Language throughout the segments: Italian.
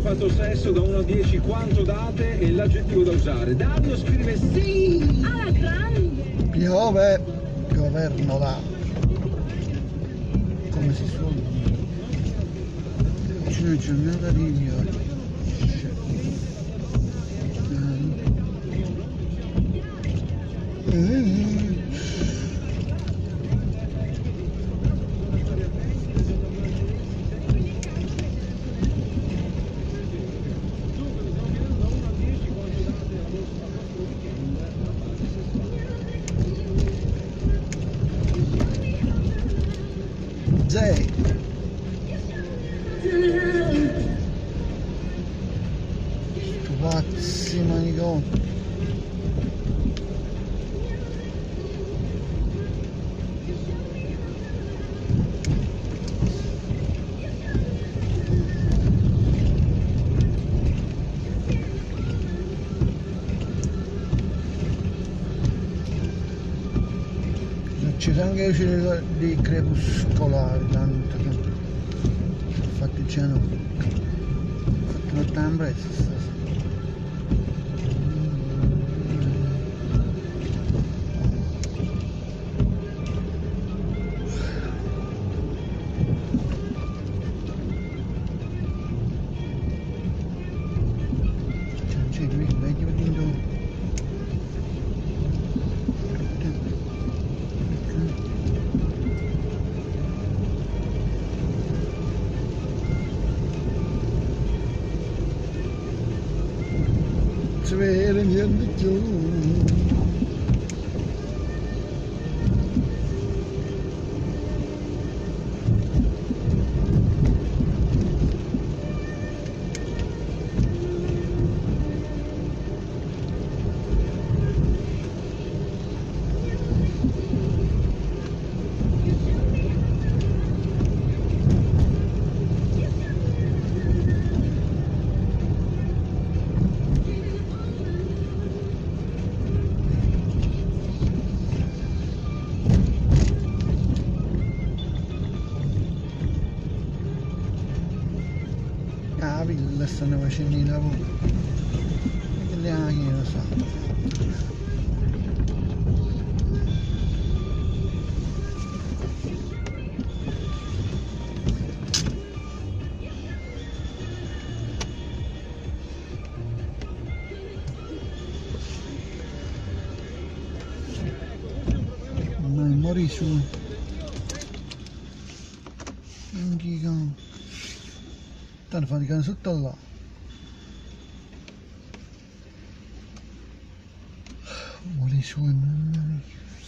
fatto sesso da 1 a 10 quanto date e l'aggettivo da usare? Dario scrive sì! Alla grande! Piove, piovernola, come si suol dire. C'è giornata di viaggio. Zay. Pazzi maniconi. C'è anche luce dei crepuscolari, tanto che infatti c'è hanno fatto una tambrezza. C'è qui, vedi vedendo. Si vede niente più. La villa stanno facendo i lavori e le macchine lo sanno. Ma morì su un gigante. Tanto faticano sotto là. Vuole su e mamma mia.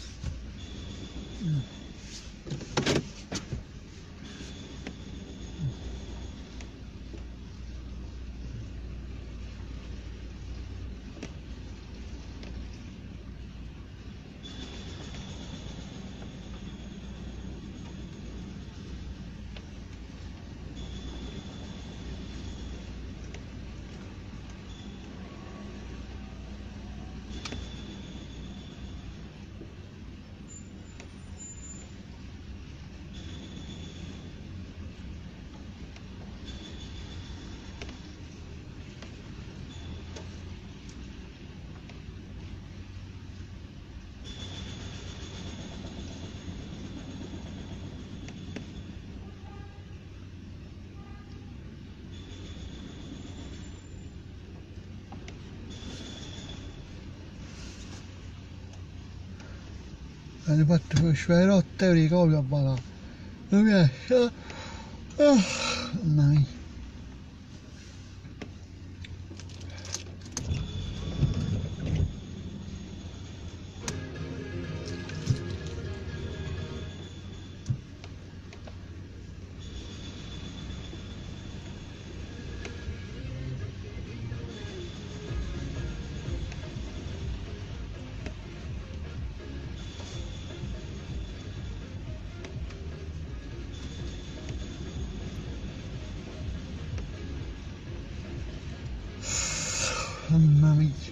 Hanno fatto sferotte di copia a balà. Non mi esce. Mamma mia. Mamma mia.